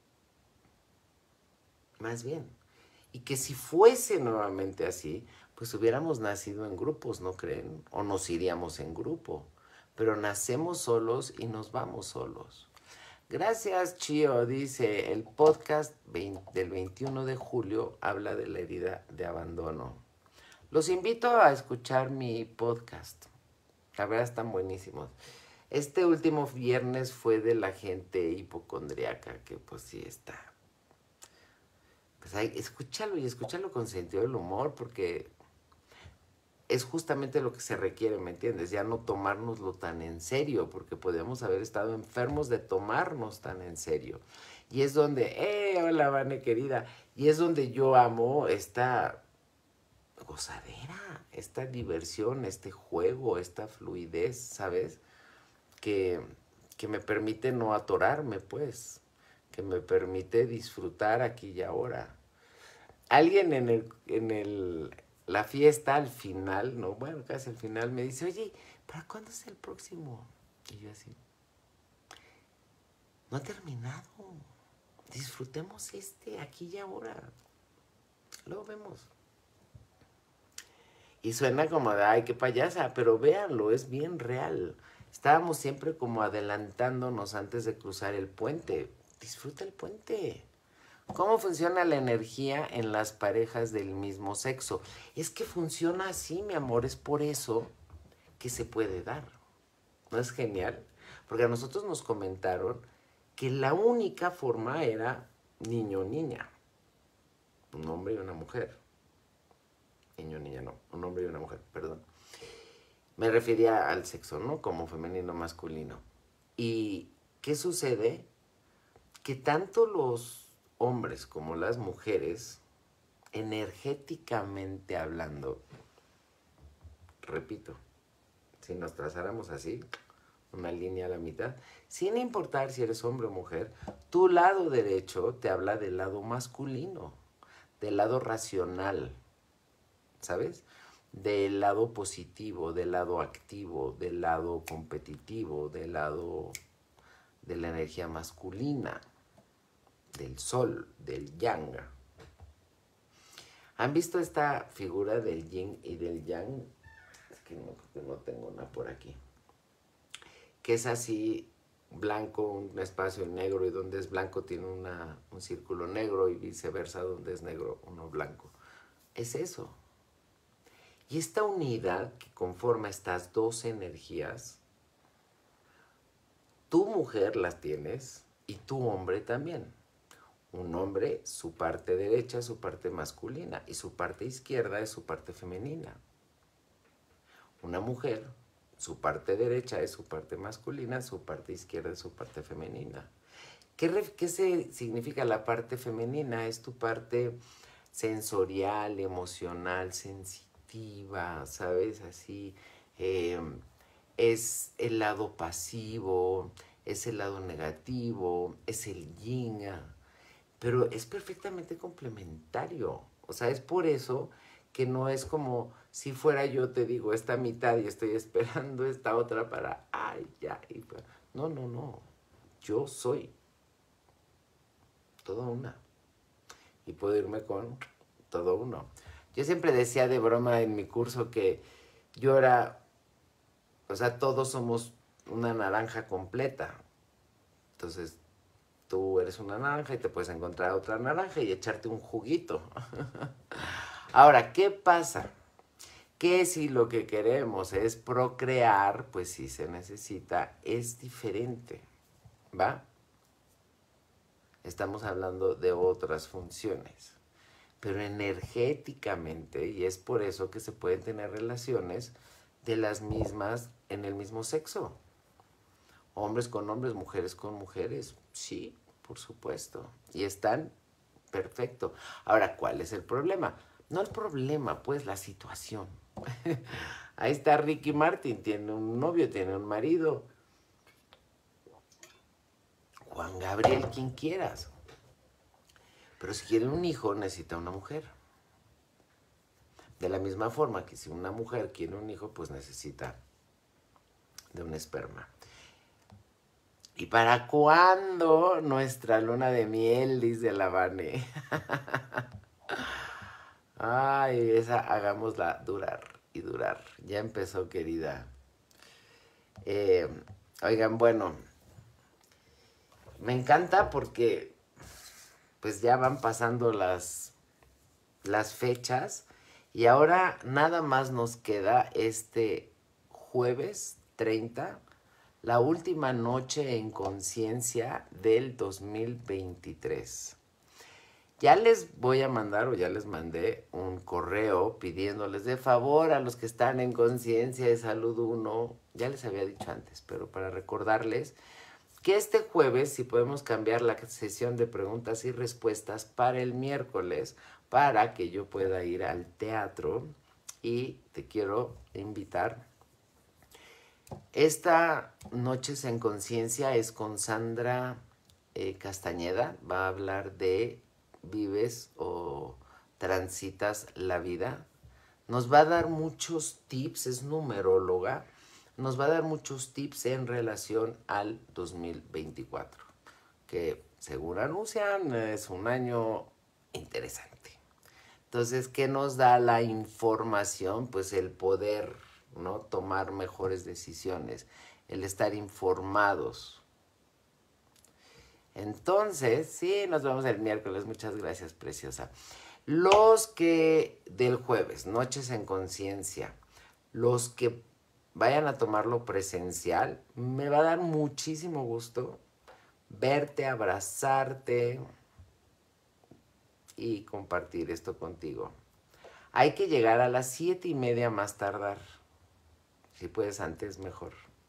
más bien, y que si fuese nuevamente así, pues hubiéramos nacido en grupos, ¿no creen? O nos iríamos en grupo. Pero nacemos solos y nos vamos solos. Gracias, Chio. Dice, el podcast del 21 de julio habla de la herida de abandono. Los invito a escuchar mi podcast. La verdad están buenísimos. Este último viernes fue de la gente hipocondriaca, que pues sí está. Pues hay, escúchalo y escúchalo con sentido del humor, porque es justamente lo que se requiere, ¿me entiendes? Ya no tomárnoslo tan en serio, porque podríamos haber estado enfermos de tomarnos tan en serio. Y es donde, hola, Vane, querida, y es donde yo amo esta gozadera, esta diversión, este juego, esta fluidez, ¿sabes? Que, que me permite no atorarme, pues, que me permite disfrutar aquí y ahora. Alguien la fiesta al final, no, bueno, casi al final, me dice, oye, ¿para cuándo es el próximo? Y yo así, no ha terminado, disfrutemos aquí y ahora, luego vemos. Y suena como de, ay, qué payasa, pero véanlo, es bien real. Estábamos siempre como adelantándonos antes de cruzar el puente. Disfruta el puente. ¿Cómo funciona la energía en las parejas del mismo sexo? Es que funciona así, mi amor, es por eso que se puede dar. ¿No es genial? Porque a nosotros nos comentaron que la única forma era niño o niña, un hombre y una mujer. Niño o niña no, un hombre y una mujer, perdón. Me refería al sexo, ¿no? Como femenino o masculino. ¿Y qué sucede? Que tanto los hombres como las mujeres, energéticamente hablando, repito, si nos trazáramos así, una línea a la mitad, sin importar si eres hombre o mujer, tu lado derecho te habla del lado masculino, del lado racional, ¿sabes? Del lado positivo, del lado activo, del lado competitivo, del lado de la energía masculina, del sol, del yang. ¿Han visto esta figura del yin y del yang? que no tengo una por aquí, que es así, blanco, un espacio negro, y donde es blanco tiene un círculo negro, y viceversa, donde es negro, uno blanco. Es eso. Y esta unidad que conforma estas dos energías, tu mujer las tienes y tu hombre también. Un hombre, su parte derecha es su parte masculina y su parte izquierda es su parte femenina. Una mujer, su parte derecha es su parte masculina, su parte izquierda es su parte femenina. ¿Qué significa la parte femenina? Es tu parte sensorial, emocional, sensitiva, ¿sabes? Así, es el lado pasivo, es el lado negativo, es el yin, pero es perfectamente complementario. O sea, es por eso que no es como si fuera yo, te digo, esta mitad y estoy esperando esta otra para, ay, ya. No, no, no. Yo soy todo una. Y puedo irme con todo uno. Yo siempre decía de broma en mi curso que yo era, o sea, todos somos una naranja completa. Entonces, tú eres una naranja y te puedes encontrar otra naranja y echarte un juguito. Ahora, ¿qué pasa? Que si lo que queremos es procrear, pues si se necesita, es diferente, ¿va? Estamos hablando de otras funciones, pero energéticamente, y es por eso que se pueden tener relaciones de las mismas en el mismo sexo. Hombres con hombres, mujeres con mujeres, sí, por supuesto. Y están perfecto. Ahora, ¿cuál es el problema? No el problema, pues la situación. Ahí está Ricky Martin, tiene un novio, tiene un marido. Juan Gabriel, quien quieras. Pero si quiere un hijo, necesita una mujer. De la misma forma que si una mujer quiere un hijo, pues necesita de un esperma. ¿Y para cuándo nuestra luna de miel, dice la Vane? Ay, esa hagámosla durar y durar. Ya empezó, querida. Oigan, bueno, me encanta porque pues ya van pasando las fechas y ahora nada más nos queda este jueves 30, la última noche en conciencia del 2023. Ya les voy a mandar, o ya les mandé un correo pidiéndoles de favor a los que están en conciencia de salud 1, ya les había dicho antes, pero para recordarles que este jueves, si podemos cambiar la sesión de preguntas y respuestas para el miércoles, para que yo pueda ir al teatro, y te quiero invitar. Esta Noches en Conciencia es con Sandra Castañeda, va a hablar de vives o transitas la vida. Nos va a dar muchos tips, es numeróloga, nos va a dar muchos tips en relación al 2024, que según anuncian es un año interesante. Entonces, ¿qué nos da la información? Pues el poder, ¿no?, tomar mejores decisiones, el estar informados. Entonces, sí, nos vemos el miércoles. Muchas gracias, preciosa. Los que del jueves, Noches en Conciencia, los que vayan a tomarlo presencial, me va a dar muchísimo gusto verte, abrazarte y compartir esto contigo. Hay que llegar a las 7:30 más tardar. Si puedes antes, mejor.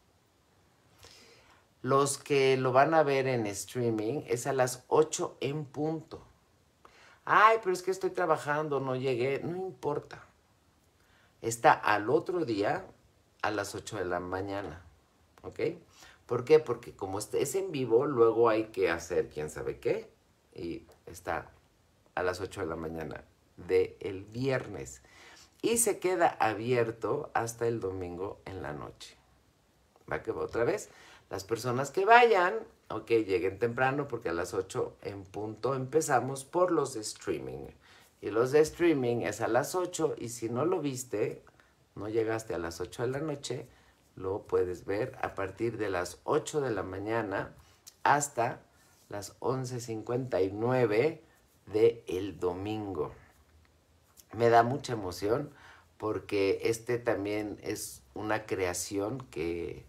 Los que lo van a ver en streaming es a las 8 en punto. Ay, pero es que estoy trabajando, no llegué. No importa. Está al otro día a las 8 de la mañana. ¿Ok? ¿Por qué? Porque como es en vivo, luego hay que hacer quién sabe qué. Y está a las 8 de la mañana del viernes. Y se queda abierto hasta el domingo en la noche. ¿Va que va otra vez? Las personas que vayan, ok, lleguen temprano porque a las 8 en punto empezamos por los de streaming. Y los de streaming es a las 8 y si no lo viste, no llegaste a las 8 de la noche, lo puedes ver a partir de las 8 de la mañana hasta las 11:59 del domingo. Me da mucha emoción porque este también es una creación que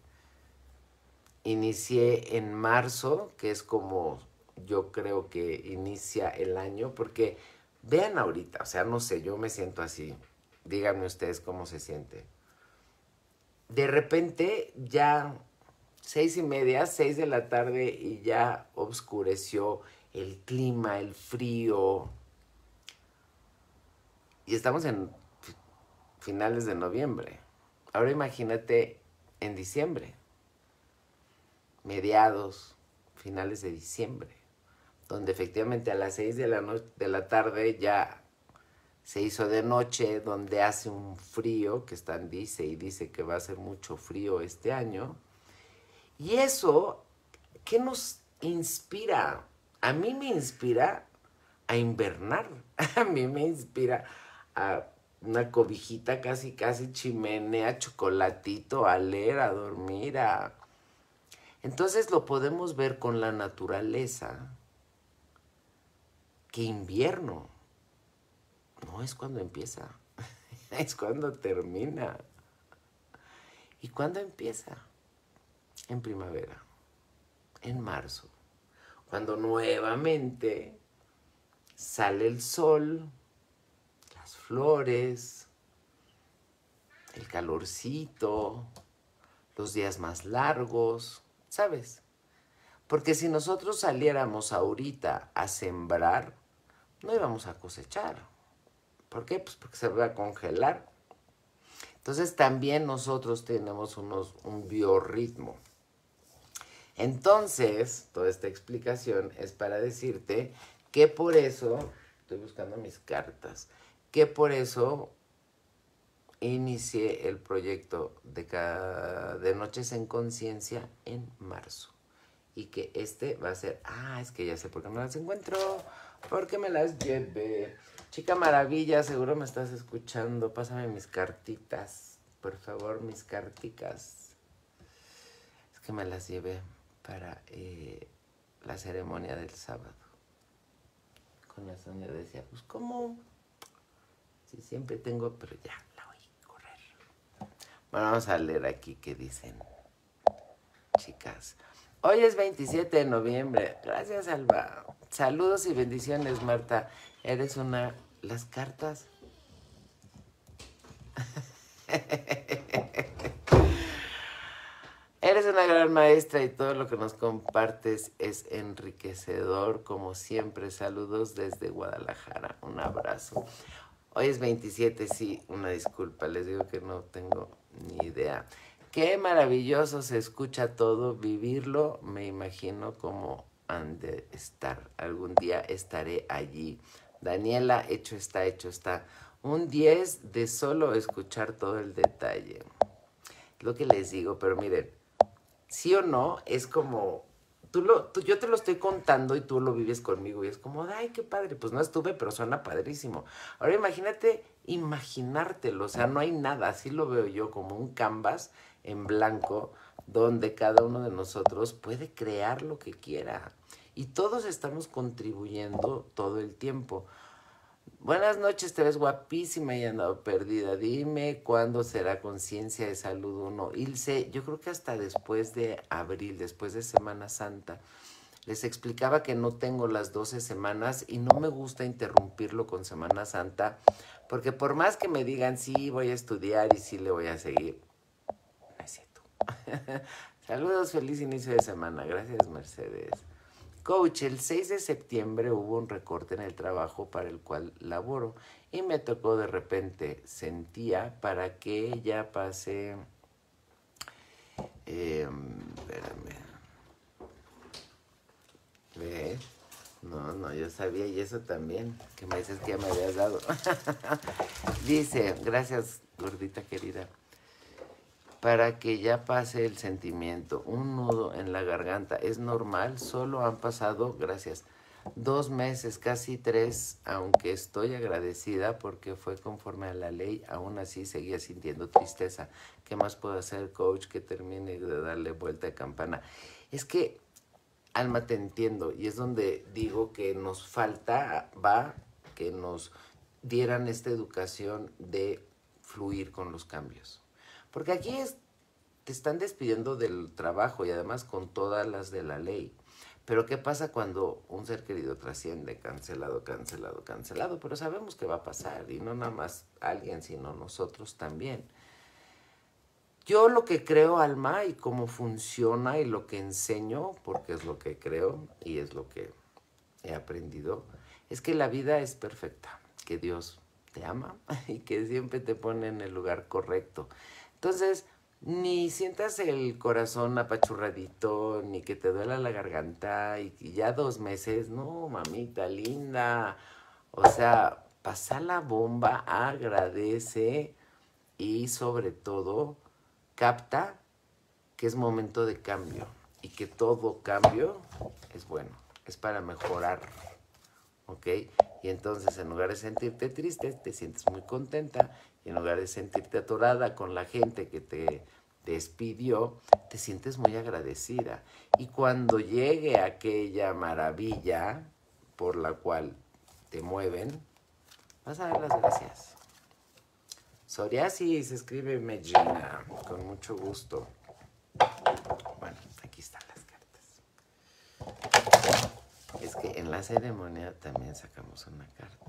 inicié en marzo, que es como yo creo que inicia el año, porque vean ahorita, o sea, no sé, yo me siento así. Díganme ustedes cómo se siente. De repente ya 6:30, 6 de la tarde y ya oscureció el clima, el frío. Y estamos en finales de noviembre. Ahora imagínate en diciembre, mediados, finales de diciembre, donde efectivamente a las 6 de la tarde ya se hizo de noche, donde hace un frío, que están dice y dice que va a ser mucho frío este año. Y eso, ¿qué nos inspira? A mí me inspira a invernar, a mí me inspira a una cobijita casi, casi chimenea, chocolatito, a leer, a dormir, a... Entonces lo podemos ver con la naturaleza, que invierno no es cuando empieza, es cuando termina. ¿Y cuándo empieza? En primavera, en marzo, cuando nuevamente sale el sol, las flores, el calorcito, los días más largos, ¿sabes? Porque si nosotros saliéramos ahorita a sembrar, no íbamos a cosechar. ¿Por qué? Pues porque se va a congelar. Entonces también nosotros tenemos un biorritmo. Entonces, toda esta explicación es para decirte que por eso, estoy buscando mis cartas, que por eso inicié el proyecto de Noches en Conciencia en marzo. Y que este va a ser, es que ya sé por qué no las encuentro, porque me las llevé. Chica Maravilla, seguro me estás escuchando, pásame mis cartitas, por favor, mis carticas. Es que me las llevé para la ceremonia del sábado. Con la Sonia decía, pues ¿cómo? Sí, siempre tengo, pero ya, la voy a correr. Bueno, vamos a leer aquí qué dicen, chicas. Hoy es 27 de noviembre. Gracias, Alba. Saludos y bendiciones, Marta. Eres una... Las cartas. Eres una gran maestra y todo lo que nos compartes es enriquecedor, como siempre. Saludos desde Guadalajara. Un abrazo. Hoy es 27, sí, una disculpa. Les digo que no tengo ni idea. Qué maravilloso se escucha todo, vivirlo, me imagino cómo han de estar. Algún día estaré allí. Daniela, hecho está, hecho está. Un 10 de solo escuchar todo el detalle. Lo que les digo, pero miren, sí o no, es como... yo te lo estoy contando y tú lo vives conmigo y es como, ay, qué padre, pues no estuve, pero suena padrísimo. Ahora imagínate, imaginártelo, o sea, no hay nada, así lo veo yo, como un canvas en blanco donde cada uno de nosotros puede crear lo que quiera y todos estamos contribuyendo todo el tiempo. Buenas noches, te ves guapísima y he andado perdida. Dime cuándo será Conciencia de Salud 1. Ilse, yo creo que hasta después de abril, después de Semana Santa. Les explicaba que no tengo las 12 semanas y no me gusta interrumpirlo con Semana Santa, porque por más que me digan sí voy a estudiar y sí le voy a seguir, no es cierto. Saludos, feliz inicio de semana. Gracias, Mercedes. Coach, el 6 de septiembre hubo un recorte en el trabajo para el cual laboro y me tocó de repente, sentía para que ya pase... espérame. ¿Ves? No, yo sabía y eso también, que me dices que ya me habías dado. Dice, gracias, gordita querida. Para que ya pase el sentimiento, un nudo en la garganta, es normal, solo han pasado, gracias, 2 meses, casi 3, aunque estoy agradecida porque fue conforme a la ley, aún así seguía sintiendo tristeza. ¿Qué más puedo hacer, coach, que termine de darle vuelta de campana? Es que, Alma, te entiendo, y es donde digo que nos falta, que nos dieran esta educación de fluir con los cambios. Porque aquí te están despidiendo del trabajo y además con todas las de la ley. Pero ¿qué pasa cuando un ser querido trasciende? Cancelado, cancelado, cancelado. Pero sabemos que va a pasar, y no nada más alguien, sino nosotros también. Yo lo que creo, Alma, y cómo funciona y lo que enseño, porque es lo que creo y es lo que he aprendido, es que la vida es perfecta, que Dios te ama y que siempre te pone en el lugar correcto. Entonces, ni sientas el corazón apachurradito, ni que te duela la garganta, y ya 2 meses, no, mamita linda. O sea, pasa la bomba, agradece y sobre todo capta que es momento de cambio y que todo cambio es bueno, es para mejorar, ¿ok? Y entonces, en lugar de sentirte triste, te sientes muy contenta, y en lugar de sentirte atorada con la gente que te despidió, te sientes muy agradecida. Y cuando llegue aquella maravilla por la cual te mueven, vas a dar las gracias. Psoriasis, escribe Medina, con mucho gusto. Bueno, aquí están las cartas. Es que en la ceremonia también sacamos una carta.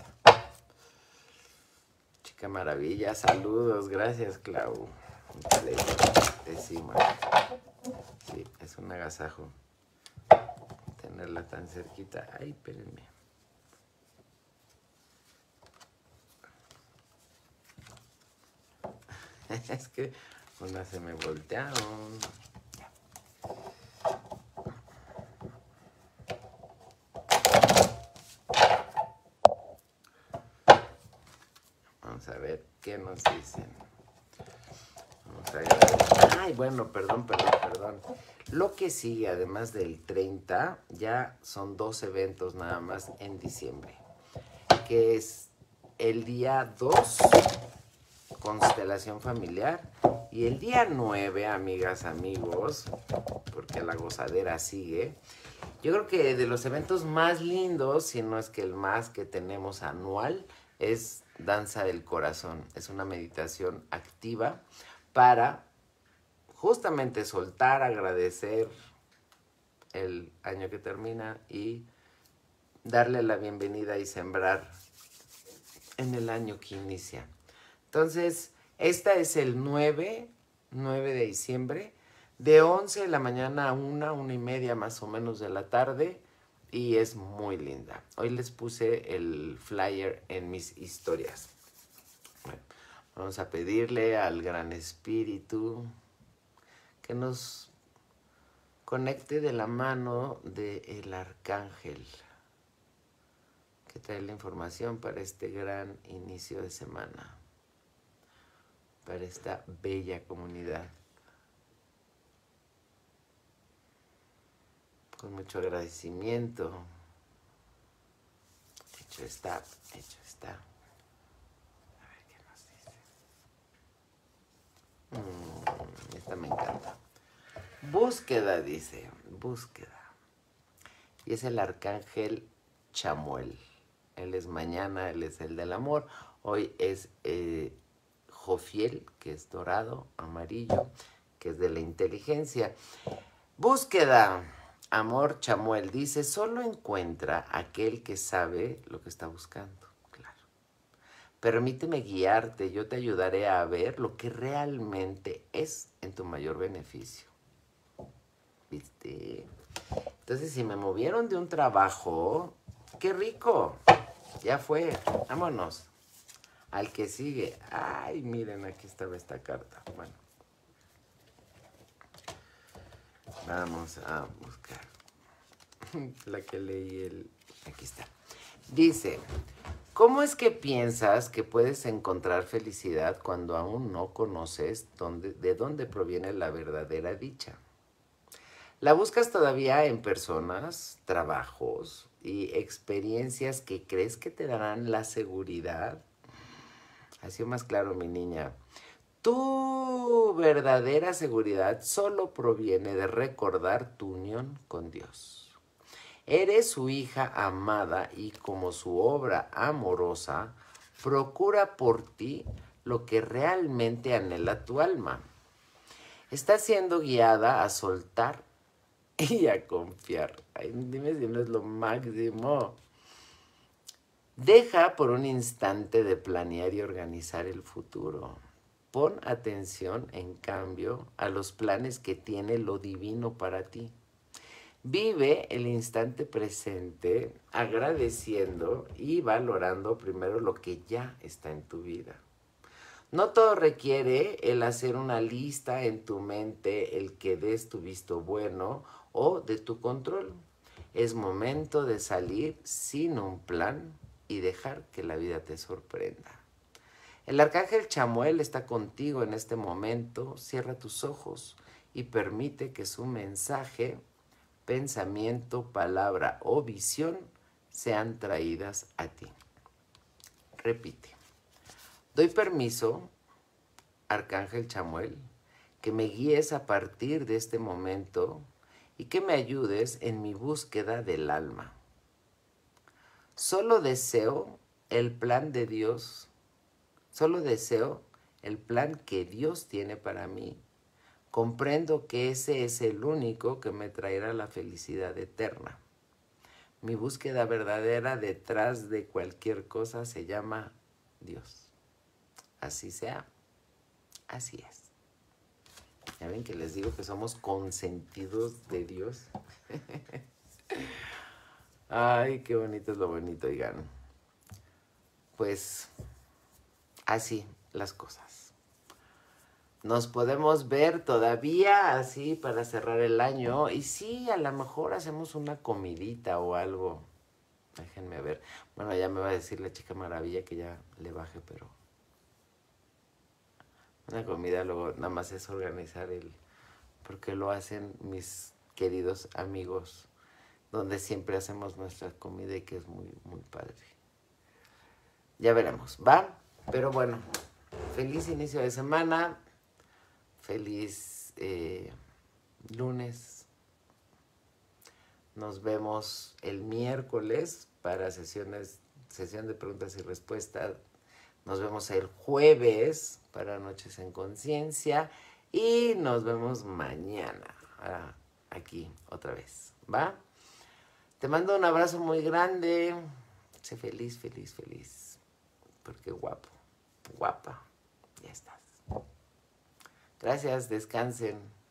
Chica maravilla, saludos, gracias, Clau. Decimos. Sí, es un agasajo tenerla tan cerquita. Ay, espérenme. Es que unas se me voltearon. Vamos a ver qué nos dicen. Vamos a agradecer. Ay, bueno, perdón. Lo que sigue, además del 30, ya son 2 eventos nada más en diciembre. Que es el día 2, constelación familiar. Y el día 9, amigas, amigos, porque la gozadera sigue. Yo creo que de los eventos más lindos, si no es que el más que tenemos anual, es Danza del Corazón. Es una meditación activa para justamente soltar, agradecer el año que termina y darle la bienvenida y sembrar en el año que inicia. Entonces, esta es el 9 de diciembre, de 11 de la mañana a 1:30 más o menos de la tarde, y es muy linda. Hoy les puse el flyer en mis historias. Bueno, vamos a pedirle al Gran Espíritu que nos conecte de la mano del Arcángel, que trae la información para este gran inicio de semana, para esta bella comunidad. Con mucho agradecimiento. Hecho está, hecho está. A ver qué nos dice. Esta me encanta. Búsqueda, dice. Búsqueda. Y es el Arcángel Chamuel. Él es mañana, él es el del amor. Hoy es Jofiel, que es dorado, amarillo, que es de la inteligencia. Búsqueda. Amor Chamuel dice, solo encuentra aquel que sabe lo que está buscando. Claro. Permíteme guiarte, yo te ayudaré a ver lo que realmente es en tu mayor beneficio. ¿Viste? Entonces, si me movieron de un trabajo, ¡qué rico! Ya fue, vámonos. Al que sigue. Ay, miren, aquí estaba esta carta. Bueno. Vamos a buscar la que leí Aquí está. Dice, ¿cómo es que piensas que puedes encontrar felicidad cuando aún no conoces de dónde proviene la verdadera dicha? ¿La buscas todavía en personas, trabajos y experiencias que crees que te darán la seguridad. Ha sido más claro, mi niña. Tu verdadera seguridad solo proviene de recordar tu unión con Dios. Eres su hija amada y como su obra amorosa, procura por ti lo que realmente anhela tu alma. Estás siendo guiada a soltar y a confiar. Ay, dime si no es lo máximo. Deja por un instante de planear y organizar el futuro. Pon atención, en cambio, a los planes que tiene lo divino para ti. Vive el instante presente agradeciendo y valorando primero lo que ya está en tu vida. No todo requiere el hacer una lista en tu mente, el que des tu visto bueno o de tu control. Es momento de salir sin un plan y dejar que la vida te sorprenda. El arcángel Chamuel está contigo en este momento. Cierra tus ojos y permite que su mensaje, pensamiento, palabra o visión sean traídas a ti. Repite. Doy permiso, arcángel Chamuel, que me guíes a partir de este momento y que me ayudes en mi búsqueda del alma. Solo deseo el plan de Dios. Solo deseo el plan que Dios tiene para mí. Comprendo que ese es el único que me traerá la felicidad eterna. Mi búsqueda verdadera detrás de cualquier cosa se llama Dios. Así sea. Así es. Ya ven que les digo que somos consentidos de Dios. Ay, qué bonito es lo bonito, oigan. Pues así las cosas. Nos podemos ver todavía así para cerrar el año. Y sí, a lo mejor hacemos una comidita o algo. Déjenme ver. Bueno, ya me va a decir la chica maravilla que ya le baje, pero una comida luego nada más es organizar porque lo hacen mis queridos amigos, donde siempre hacemos nuestra comida y que es muy, muy padre. Ya veremos, ¿va? Pero bueno, feliz inicio de semana, feliz lunes. Nos vemos el miércoles para sesión de preguntas y respuestas. Nos vemos el jueves para Noches en Conciencia. Y nos vemos mañana aquí otra vez, ¿va? Te mando un abrazo muy grande. Sé feliz, feliz, feliz. Porque guapo, guapa, ya estás. Gracias, descansen.